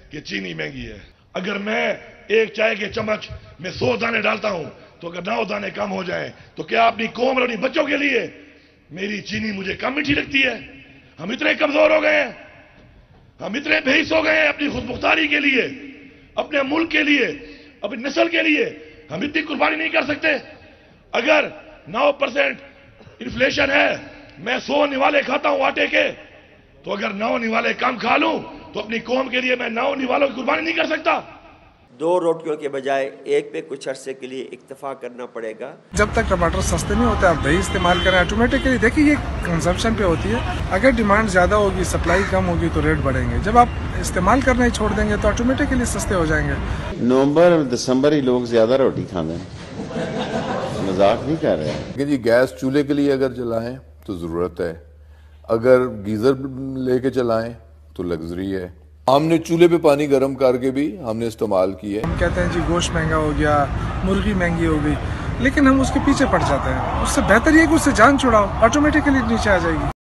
कि चीनी महंगी है। अगर मैं एक चाय के चम्मच में 100 दाने डालता हूं, तो अगर 9 दाने कम हो जाएं, तो क्या अपनी कौम और अपनी बच्चों के लिए मेरी चीनी मुझे कम मीठी लगती है? हम इतने कमजोर हो गए हैं, हम इतने बेहिस हो गए हैं अपनी खुदमुख्तारी के लिए, अपने मुल्क के लिए, अपनी नस्ल के लिए। हम इतनी कुर्बानी नहीं कर सकते? अगर 9% इन्फ्लेशन है, मैं 100 निवाले खाता हूं आटे के, तो अगर 9 निवाले कम खा लूं, तो अपनी कौम के लिए मैं 9 निवालों की कुर्बानी नहीं कर सकता? 2 रोटियों के बजाय एक पे कुछ अरसे के लिए इक्तफा करना पड़ेगा। जब तक टमाटर सस्ते नहीं होते आप दही इस्तेमाल करें। ऑटोमेटिकली देखिए ये कंजम्पशन पे होती है। अगर डिमांड ज़्यादा होगी, सप्लाई कम होगी, तो रेट बढ़ेंगे। जब आप इस्तेमाल करना ही छोड़ देंगे तो ऑटोमेटिकली सस्ते हो जाएंगे। नवंबर और दिसंबर ही लोग ज्यादा रोटी खाते हैं, मजाक नहीं कर रहे हैं। जी गैस चूल्हे के लिए अगर जलाएं तो ज़रूरत है, अगर गीज़र लेके चलाएं तो लग्जरी है। हमने चूल्हे पे पानी गर्म करके भी हमने इस्तेमाल किया है। हम कहते हैं जी गोश्त महंगा हो गया, मुर्गी महंगी हो गई, लेकिन हम उसके पीछे पड़ जाते हैं। उससे बेहतर ये कि उससे जान छुड़ाओ, ऑटोमेटिकली नीचे आ जाएगी।